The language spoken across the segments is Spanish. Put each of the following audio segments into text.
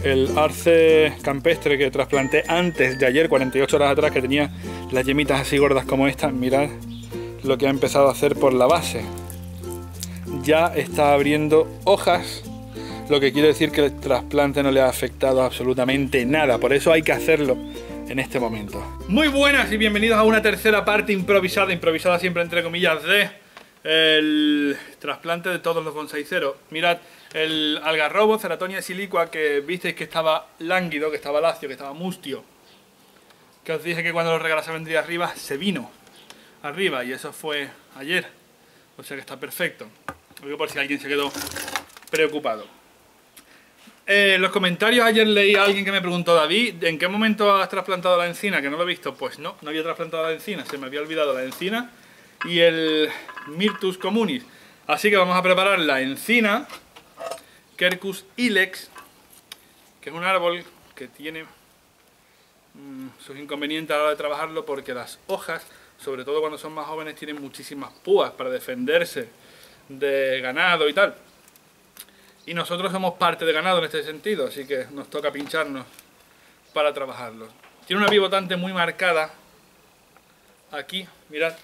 el arce campestre que trasplanté antes de ayer, 48 horas atrás, que tenía las yemitas así gordas como esta, mirad lo que ha empezado a hacer por la base. Ya está abriendo hojas, lo que quiere decir que el trasplante no le ha afectado absolutamente nada, por eso hay que hacerlo en este momento. Muy buenas y bienvenidos a una tercera parte improvisada siempre entre comillas, de el trasplante de todos los bonsaiceros. Mirad, el algarrobo, Ceratonia silicua, que visteis que estaba lánguido, que estaba lacio, que estaba mustio, que os dije que cuando lo regalase vendría arriba, se vino arriba y eso fue ayer, o sea que está perfecto. Lo digo por si alguien se quedó preocupado. En los comentarios ayer leí a alguien que me preguntó: David, ¿en qué momento has trasplantado la encina? Que no lo he visto. Pues no había trasplantado la encina, se me había olvidado la encina y el Myrtus communis. Así que vamos a preparar la encina Quercus ilex, que es un árbol que tiene sus inconvenientes a la hora de trabajarlo, porque las hojas, sobre todo cuando son más jóvenes, tienen muchísimas púas para defenderse de ganado y tal. Y nosotros somos parte de ganado en este sentido, así que nos toca pincharnos para trabajarlo. Tiene una pivotante muy marcada aquí, mirad.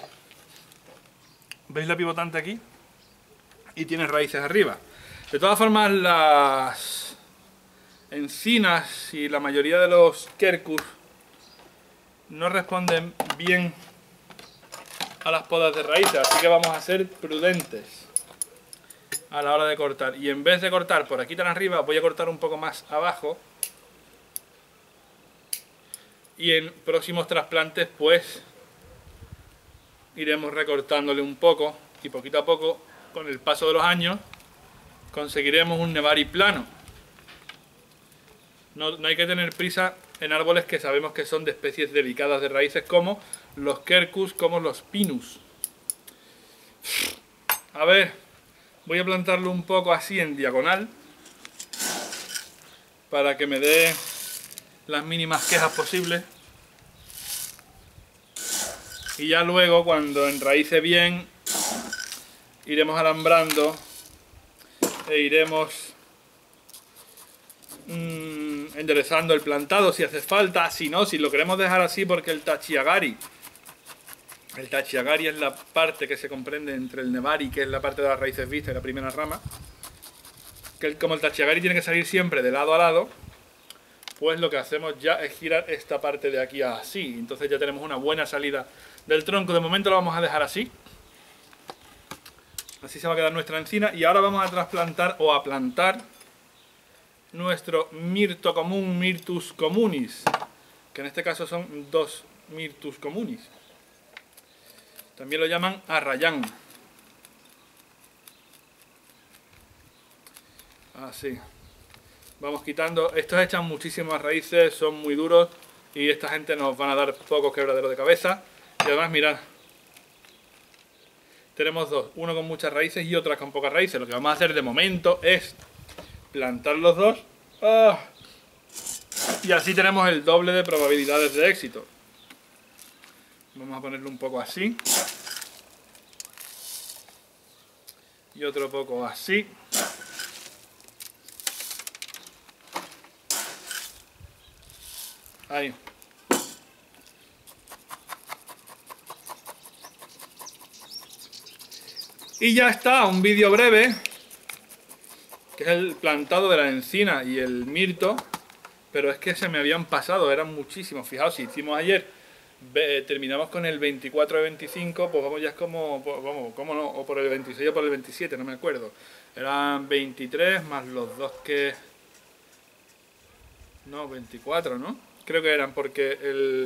¿Veis la pivotante aquí? Y tiene raíces arriba. De todas formas, las encinas y la mayoría de los quercus no responden bien a las podas de raíces, así que vamos a ser prudentes a la hora de cortar. Y en vez de cortar por aquí tan arriba, voy a cortar un poco más abajo. Y en próximos trasplantes pues iremos recortándole un poco, y poquito a poco, con el paso de los años, conseguiremos un nevari plano. No hay que tener prisa en árboles que sabemos que son de especies delicadas de raíces, como los quercus, como los pinus. A ver, voy a plantarlo un poco así en diagonal para que me dé las mínimas quejas posibles. Y ya luego, cuando enraíce bien, iremos alambrando e iremos enderezando el plantado si hace falta. Si no, si lo queremos dejar así, porque el tachiagari es la parte que se comprende entre el nevari, que es la parte de las raíces vistas y la primera rama, que como el tachiagari tiene que salir siempre de lado a lado, pues lo que hacemos ya es girar esta parte de aquí así. Entonces ya tenemos una buena salida del tronco. De momento lo vamos a dejar así. Así se va a quedar nuestra encina. Y ahora vamos a trasplantar o a plantar nuestro mirto común, Myrtus communis, que en este caso son dos Myrtus communis. También lo llaman arrayán. Así. Vamos quitando. Estos echan muchísimas raíces, son muy duros y esta gente nos van a dar pocos quebraderos de cabeza. Y además, mirad, tenemos dos, uno con muchas raíces y otra con pocas raíces. Lo que vamos a hacer de momento es plantar los dos. Y así tenemos el doble de probabilidades de éxito. Vamos a ponerlo un poco así. Y otro poco así. Ahí. Y ya está, un vídeo breve, que es el plantado de la encina y el mirto, pero es que se me habían pasado, eran muchísimos. Fijaos, si hicimos ayer, terminamos con el 24 de 25, pues vamos ya es como, pues vamos, ¿cómo no? O por el 26 o por el 27, no me acuerdo. Eran 23 más los dos que... No, 24, ¿no? Creo que eran, porque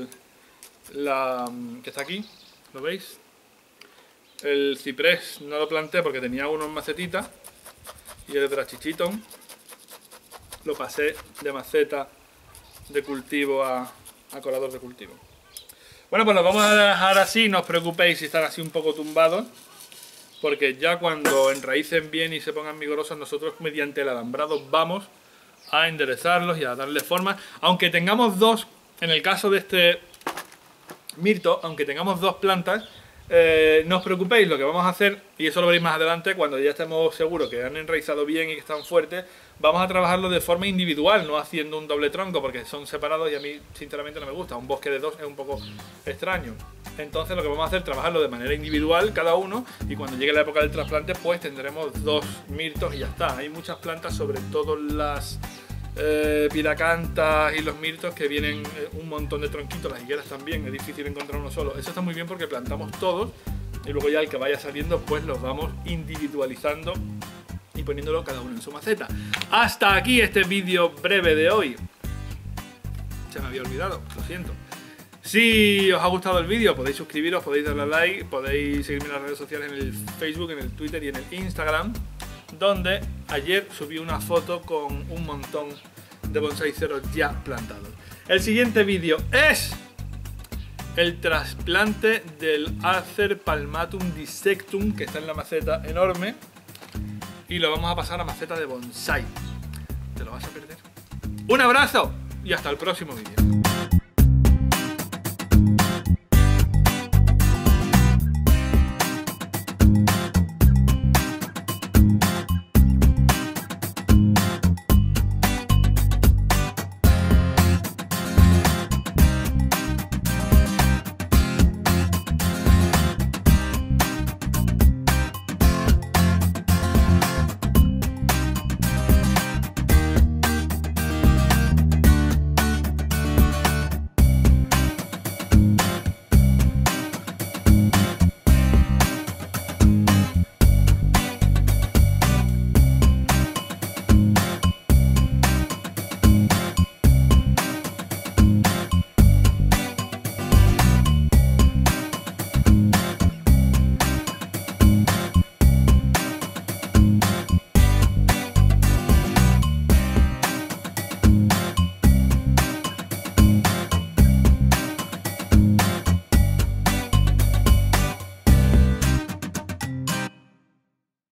que está aquí, ¿lo veis? El ciprés no lo planté porque tenía uno en macetita, y el drachichiton lo pasé de maceta de cultivo a colador de cultivo. Bueno, pues los vamos a dejar así, no os preocupéis si están así un poco tumbados, porque ya cuando enraícen bien y se pongan vigorosos, nosotros mediante el alambrado vamos a enderezarlos y a darle forma. Aunque tengamos dos, en el caso de este mirto, aunque tengamos dos plantas, no os preocupéis, lo que vamos a hacer, y eso lo veréis más adelante, cuando ya estemos seguros que han enraizado bien y que están fuertes, vamos a trabajarlo de forma individual, no haciendo un doble tronco, porque son separados y a mí sinceramente no me gusta. Un bosque de dos es un poco extraño. Entonces lo que vamos a hacer es trabajarlo de manera individual cada uno, y cuando llegue la época del trasplante pues tendremos 2 mirtos y ya está. Hay muchas plantas, sobre todo las piracantas y los mirtos, que vienen un montón de tronquitos, las higueras también, es difícil encontrar uno solo. Eso está muy bien porque plantamos todos y luego ya el que vaya saliendo pues los vamos individualizando y poniéndolo cada uno en su maceta. Hasta aquí este vídeo breve de hoy. Se me había olvidado, lo siento. Si os ha gustado el vídeo podéis suscribiros, podéis darle a like, podéis seguirme en las redes sociales, en el Facebook, en el Twitter y en el Instagram, donde ayer subí una foto con un montón de bonsaiceros ya plantados. El siguiente vídeo es el trasplante del Acer palmatum dissectum, que está en la maceta enorme, y lo vamos a pasar a maceta de bonsai. ¿Te lo vas a perder? Un abrazo y hasta el próximo vídeo.